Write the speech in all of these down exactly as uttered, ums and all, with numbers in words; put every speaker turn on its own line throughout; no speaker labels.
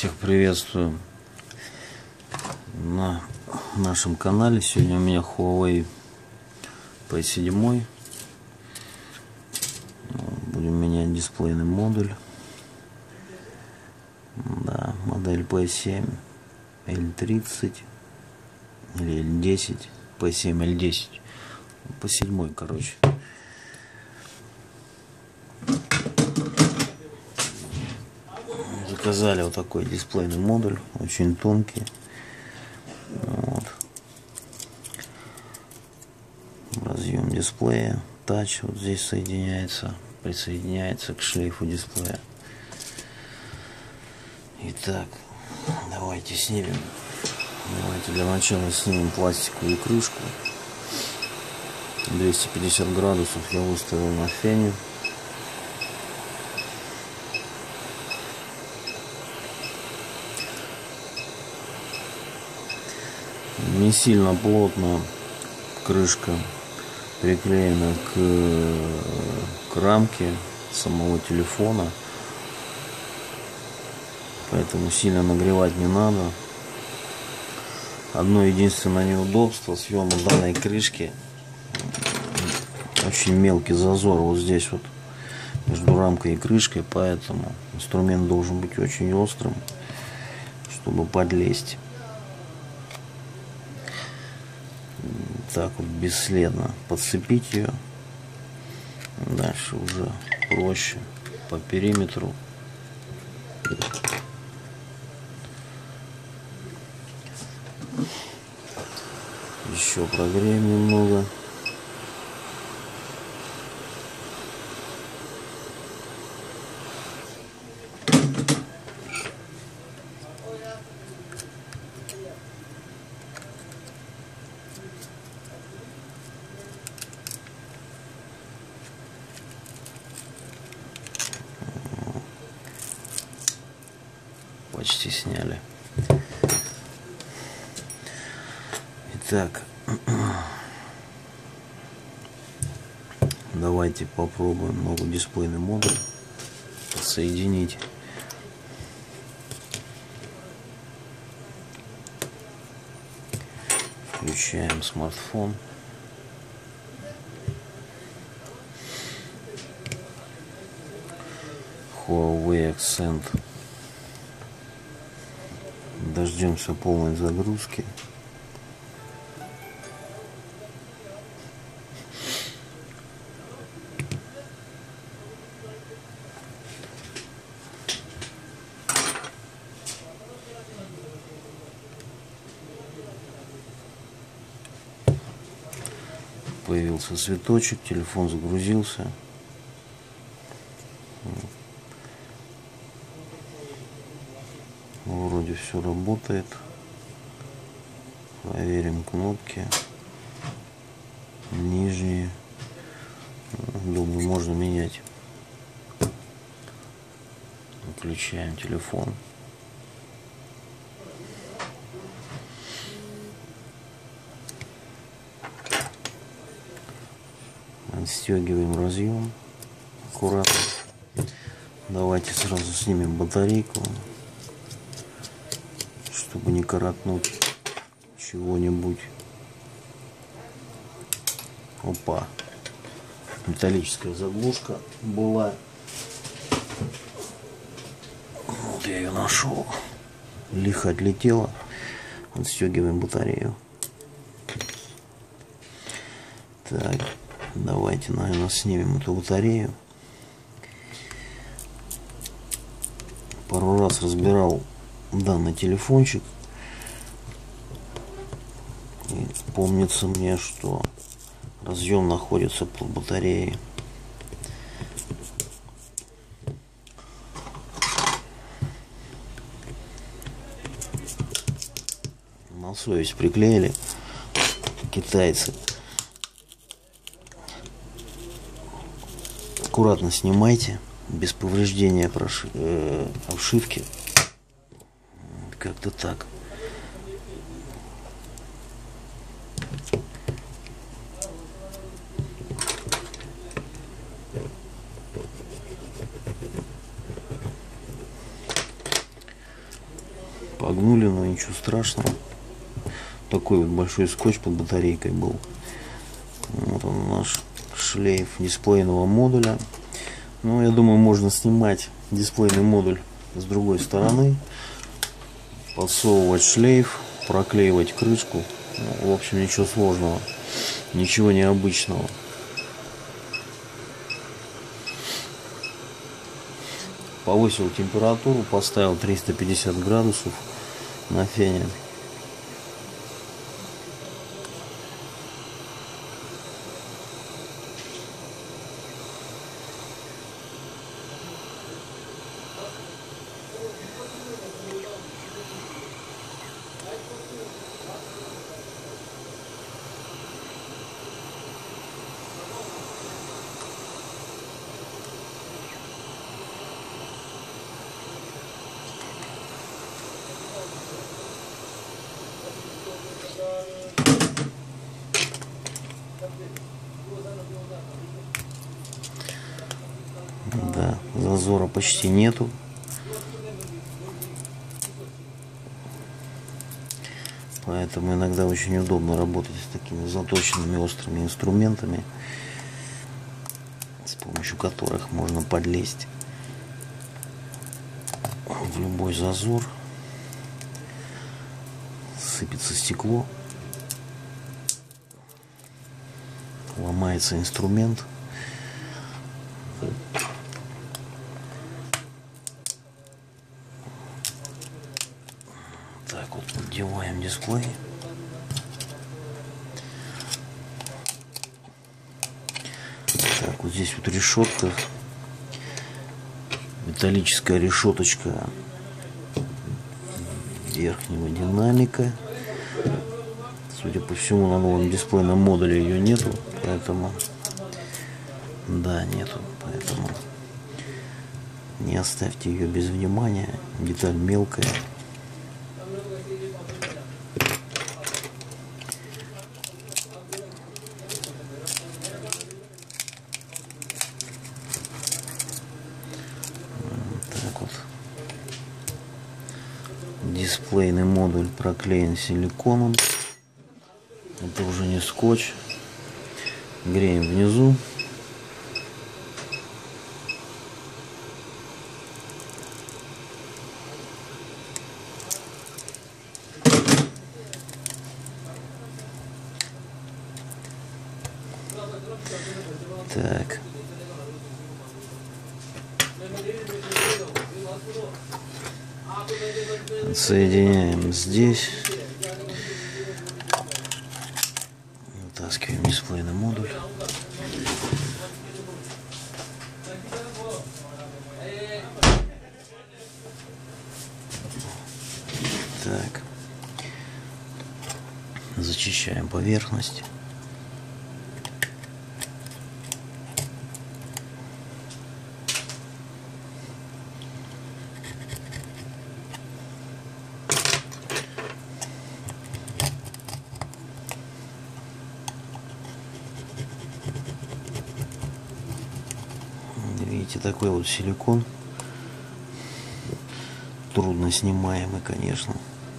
Всех приветствую на нашем канале. Сегодня у меня Huawei пи семь. Будем менять дисплейный модуль. Да, модель пи семь эл тридцать или эл десять, пи семь эл десять, по седьмой, короче. Заказали вот такой дисплейный модуль, очень тонкий. Вот. Разъем дисплея, тач вот здесь соединяется, присоединяется к шлейфу дисплея. Итак, давайте снимем. Давайте для начала снимем пластиковую крышку. двести пятьдесят градусов я выставил на фене. Не сильно плотно крышка приклеена к, к рамке самого телефона, поэтому сильно нагревать не надо. Одно единственное неудобство: съема данной крышки очень мелкий зазор вот здесь вот между рамкой и крышкой, поэтому инструмент должен быть очень острым, чтобы подлезть. Так вот бесследно подцепить ее. Дальше уже проще по периметру. Еще прогреем немного. Почти сняли. Итак, давайте попробуем новый дисплейный модуль подсоединить. Включаем смартфон. Huawei Accent. Дождемся полной загрузки. Появился цветочек, телефон загрузился. Вроде все работает. Проверим кнопки. Нижние. Думаю, можно менять. Включаем телефон. Отстегиваем разъем аккуратно. Давайте сразу снимем батарейку, чтобы не коротнуть чего-нибудь. Опа, металлическая заглушка была. Вот я ее нашел. Лихо отлетела. Отстегиваем батарею. Так, давайте, наверное, снимем эту батарею. Пару раз разбирал данный телефончик. И помнится мне, что разъем находится под батареей. На совесть приклеили китайцы. Аккуратно снимайте, без повреждения проши... э, обшивки. Как-то так. Погнули, но ничего страшного. Такой вот большой скотч под батарейкой был. Вот он наш шлейф дисплейного модуля. Ну, я думаю, можно снимать дисплейный модуль с другой стороны, подсовывать шлейф, проклеивать крышку. Ну, в общем, ничего сложного, ничего необычного. Повысил температуру, поставил триста пятьдесят градусов на фене. Да, зазора почти нету. Поэтому иногда очень удобно работать с такими заточенными острыми инструментами, с помощью которых можно подлезть в любой зазор. Сыпется стекло, ломается инструмент. Так вот, поддеваем дисплей. Так, вот здесь вот решетка, металлическая решеточка верхнего динамика. Судя по всему, на новом дисплейном модуле ее нету, поэтому да, нету, поэтому не оставьте ее без внимания. Деталь мелкая. Так вот. Дисплейный модуль проклеен силиконом. Это уже не скотч. Греем внизу. Так. Соединяем здесь. Вытаскиваем дисплейный модуль. Так. Зачищаем поверхность. Видите, такой вот силикон, трудно снимаемый, конечно.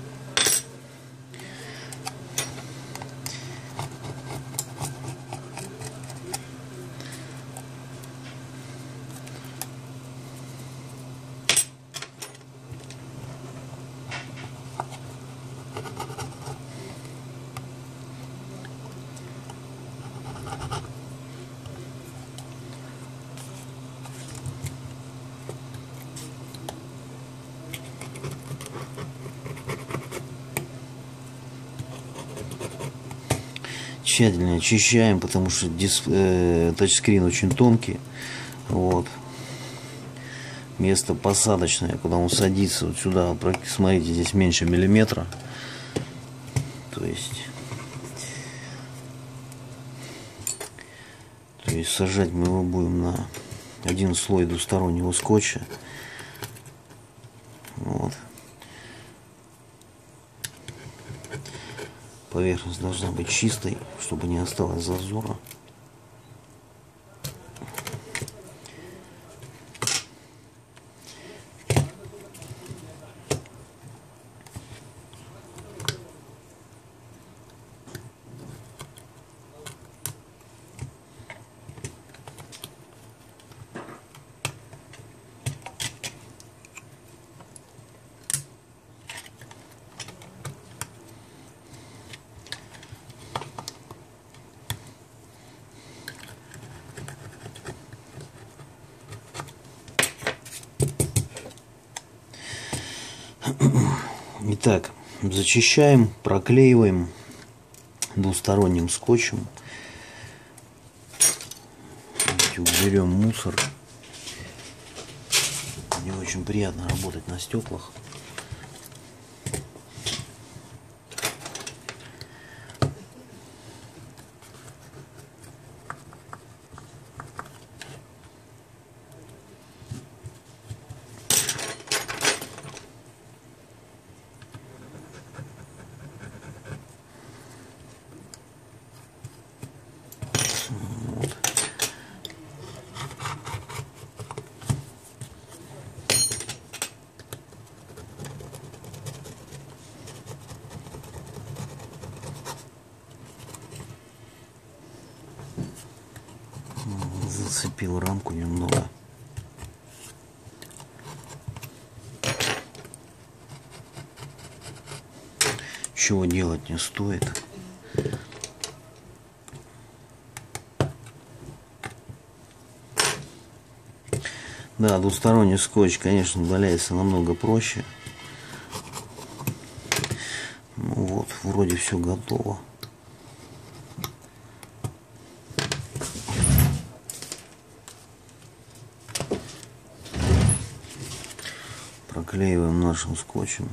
Тщательно очищаем, потому что диск, э, тачскрин очень тонкий. Вот. Место посадочное, куда он садится, вот сюда, смотрите, здесь меньше миллиметра. То есть, то есть сажать мы его будем на один слой двустороннего скотча. Вот. Поверхность должна быть чистой, чтобы не осталось зазора. Итак, зачищаем, проклеиваем двусторонним скотчем. Уберем мусор. Не очень приятно работать на стеклах. Зацепил рамку немного. Чего делать не стоит. Да, двусторонний скотч, конечно, удаляется намного проще. Ну вот, вроде все готово. Проклеиваем нашим скотчем.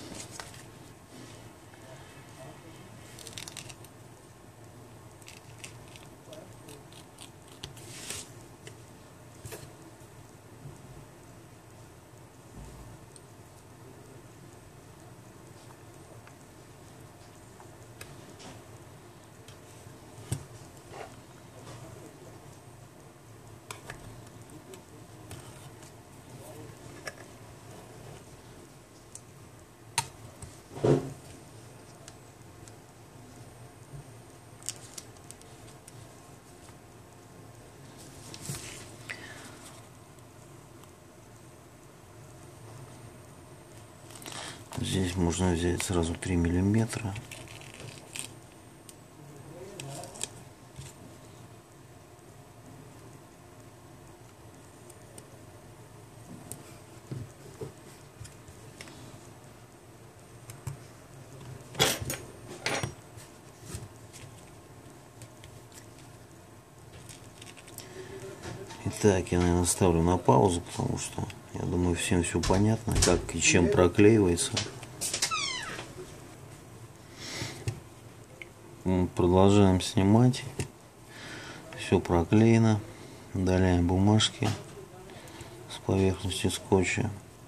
Здесь можно взять сразу три миллиметра. Итак, я, наверное, ставлю на паузу, потому что я думаю, всем все понятно, как и чем проклеивается. Продолжаем снимать. Все проклеено. Удаляем бумажки с поверхности скотча.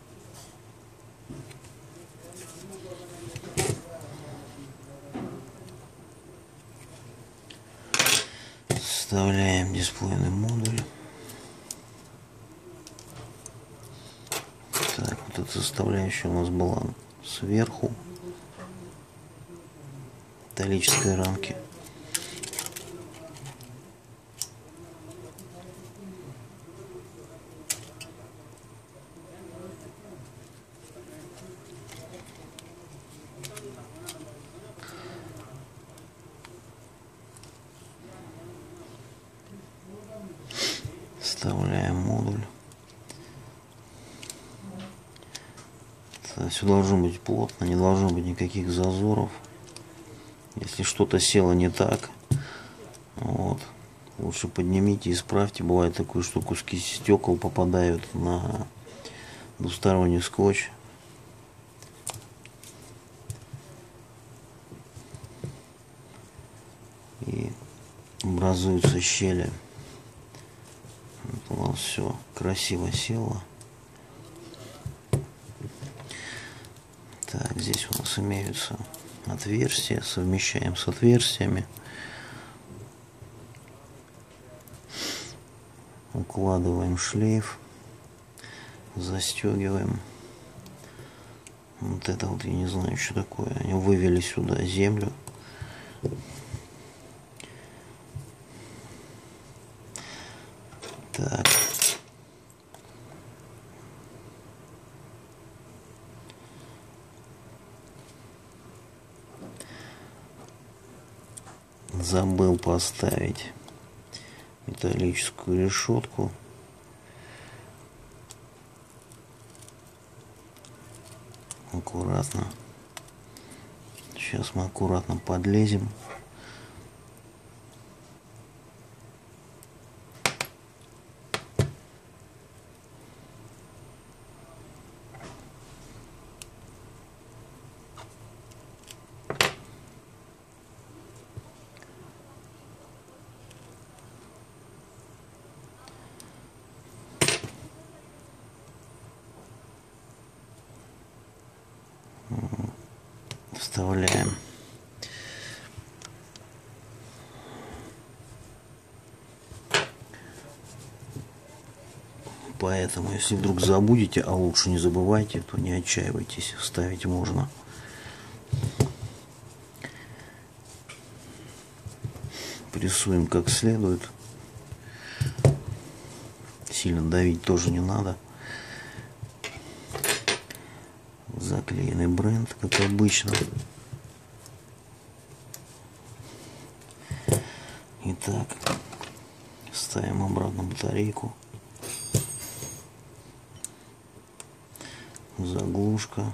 Вставляем дисплейный модуль. Так, вот эта составляющая у нас была сверху металлической рамки. Вставляем модуль. Все должно быть плотно, не должно быть никаких зазоров. Если что-то село не так, вот, лучше поднимите, исправьте. Бывает такое, что куски стекол попадают на двусторонний скотч. И образуются щели. Вот у нас все красиво село. Так, здесь у нас имеются отверстия, совмещаем с отверстиями, укладываем шлейф, застегиваем. Вот это вот я не знаю, что такое. Они вывели сюда землю. Так. Забыл поставить металлическую решетку. Аккуратно. Сейчас мы аккуратно подлезем. Вставляем. Поэтому, если вдруг забудете, а лучше не забывайте, то не отчаивайтесь, вставить можно. Прессуем как следует. Сильно давить тоже не надо. Заклеенный бренд, как обычно. Итак, ставим обратно батарейку. Заглушка.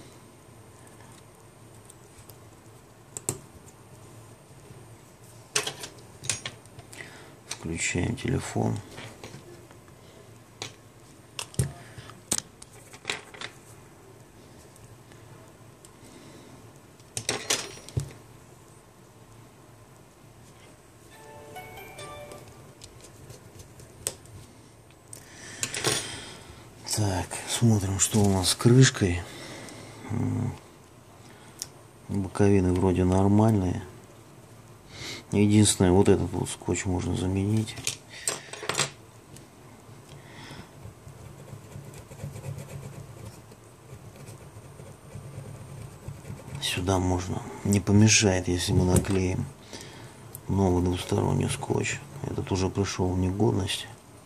Включаем телефон. Так, смотрим, что у нас с крышкой. Боковины вроде нормальные. Единственное, вот этот вот скотч можно заменить. Сюда можно, не помешает, если мы наклеим новый двусторонний скотч. Этот уже пришел в негодность.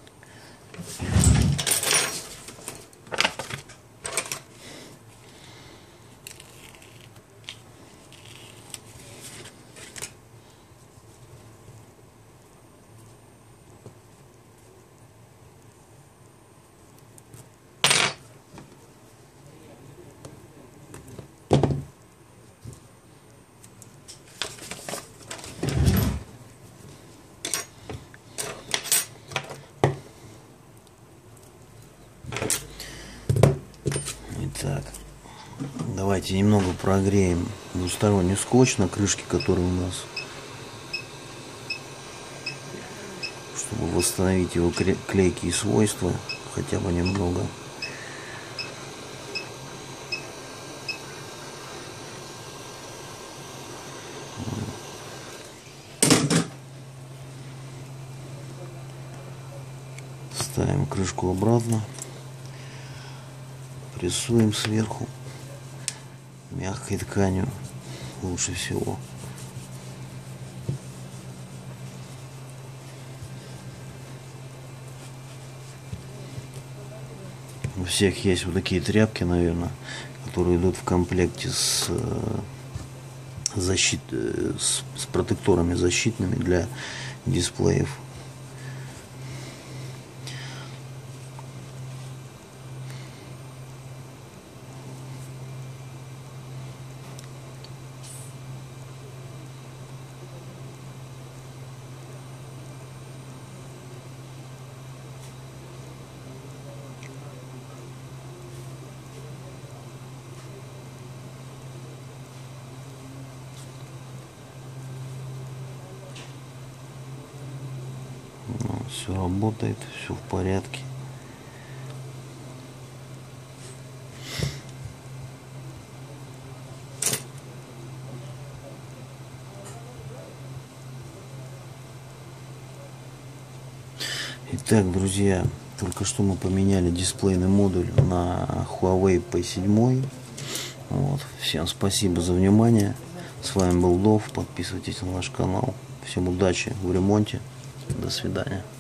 Итак, давайте немного прогреем двусторонний скотч на крышке, который у нас, чтобы восстановить его клейкие свойства хотя бы немного. Ставим крышку обратно. Прессуем сверху мягкой тканью лучше всего. У всех есть вот такие тряпки, наверное, которые идут в комплекте с, защит, с, с протекторами защитными для дисплеев. Все работает, все в порядке. Итак, друзья, только что мы поменяли дисплейный модуль на Huawei пи семь. Вот. Всем спасибо за внимание. С вами был Дов. Подписывайтесь на наш канал. Всем удачи в ремонте. До свидания.